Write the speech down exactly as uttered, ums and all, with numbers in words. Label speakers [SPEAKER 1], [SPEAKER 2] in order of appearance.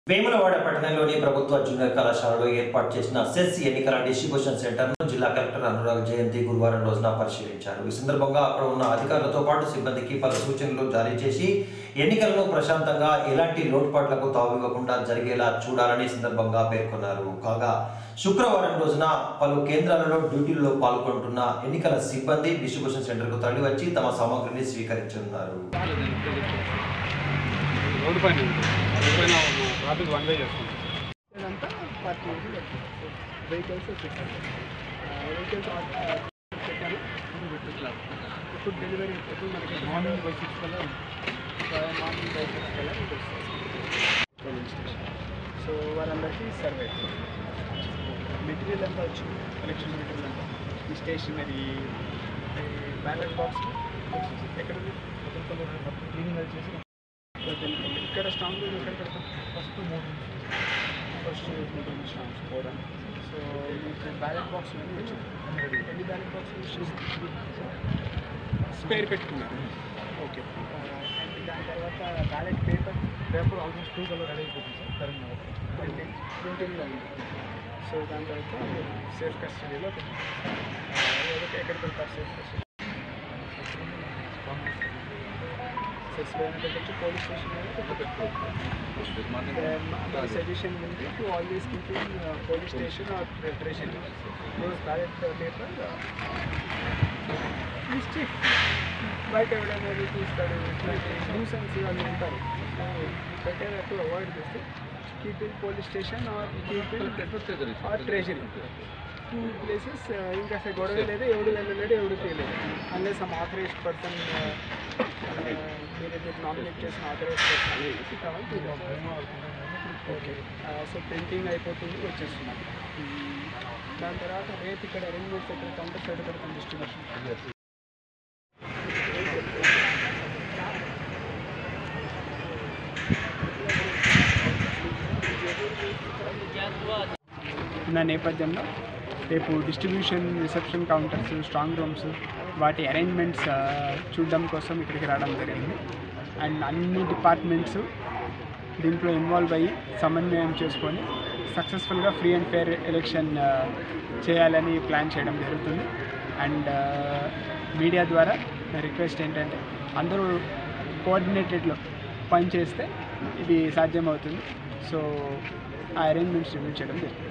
[SPEAKER 1] వేములవాడ పట్టణంలోని ప్రభుత్వ జూనియర్ కళాశాలలో ఏర్పాటు చేసిన సెస్ ఎన్నికల డిస్ట్రిబ్యూషన్ సెంటర్ను జిల్లా కలెక్టర్ అనురాగ్ జయంతి గురువారం రోజున పరిశీలించారు. ఈ సందర్భంగా అక్కడ ఉన్న అధికారులతో పాటు సిబ్బందికి పలు సూచనలు జారీ చేసి ఎన్నికలను ప్రశాంతంగా ఎలాంటి లోటుపాట్లకు తావివ్వకుండా జరిగేలా చూడాలని సందర్భంగా పేర్కొన్నారు. కాగా శుక్రవారం రోజున పలు కేంద్రాలలో డ్యూటీల్లో పాల్గొంటున్న ఎన్నికల సిబ్బంది డిస్ట్రిబ్యూషన్ సెంటర్కు తరలివచ్చి తమ సామగ్రిని స్వీకరించనున్నారు.
[SPEAKER 2] ట్రాఫిక్ వన్ వే చేస్తుంది ఇదంతా పార్టీ వెహికల్స్ వచ్చేసారు వెహికల్స్ చెప్పాను ఫుడ్ డెలివరీ ఎప్పుడు మనకి మార్నింగ్ బై సిక్స్ కల్లా మార్నింగ్ బై సిక్స్ కల్లా పోలింగ్ స్టేషన్. సో వారందరికీ సర్వే మెటీరియల్ అంతా వచ్చింది, ఎలక్షన్ మెటీరియల్ అంతా ఈ స్టేషనరీ బ్యాలెట్ బాక్స్ ఎక్కడ క్లీనింగ్ వచ్చేసి ఇక్కడ స్టాంప్ ఎక్కడ పెడతాం ఫస్ట్ మూడు ఫస్ట్ మూడు స్టాంప్స్ ఫోర్ సో మీకు బ్యాలెట్ బాక్స్ అన్నీ వచ్చింది. ఎన్ని బ్యాలెట్ బాక్స్ స్పేర్ పెట్టుకున్నారు. ఓకే అండ్ దాని తర్వాత ballot paper paper almost two colour ready అయిపోతుంది సార్ కరీంనగర్ ప్రింటింగ్ ప్రింటింగ్లో ఉంది. సో దాని తర్వాత సేఫ్ కస్టడీలో ఎక్కడ పెడతారు safe custody police station my suggestion will be to always keep in uh, police station or treasury those ballot uh, paper uh, is cheap బయట ఎవరైనా తీస్తాడు ఇట్లాంటి న్యూసెన్స్ వాళ్ళు ఉంటారు. సో బెటర్ టు అవాయిడ్ చేస్తే keep in police station or keep in or treasury two places. ఇంకా అసలు గొడవ లేదు, ఎవడు వెళ్ళలేడు, ఎవడు తెలియదు అన్లెస్ సమ్ ఆథరైజ్డ్ పర్సన్ మీరైతే నామినేట్ చేసిన ఆథరైజ్ పర్సన్ కావాలి. ఓకే సో ప్రింటింగ్ అయిపోతుంది, వచ్చేస్తున్నాం. దాని తర్వాత రేపు ఇక్కడ అరేంజ్మెంట్స్ ఎక్కడ కౌంటర్ సైడ్ పెడతాం డిస్ట్రిబ్యూషన్. ఉన్న నేపథ్యంలో రేపు distribution reception counters strong rooms వాటి అరేంజ్మెంట్స్ చూడడం కోసం ఇక్కడికి రావడం జరిగింది. అండ్ అన్ని డిపార్ట్మెంట్స్ దీంట్లో ఇన్వాల్వ్ అయ్యి సమన్వయం చేసుకొని సక్సెస్ఫుల్గా ఫ్రీ అండ్ ఫెయిర్ ఎలక్షన్ చేయాలని ప్లాన్ చేయడం జరుగుతుంది. అండ్ మీడియా ద్వారా రిక్వెస్ట్ ఏంటంటే అందరూ కోఆర్డినేటెడ్లో పనిచేస్తే ఇది సాధ్యమవుతుంది. సో ఆ అరేంజ్మెంట్స్ రివ్యూ చేయడం జరుగుతుంది.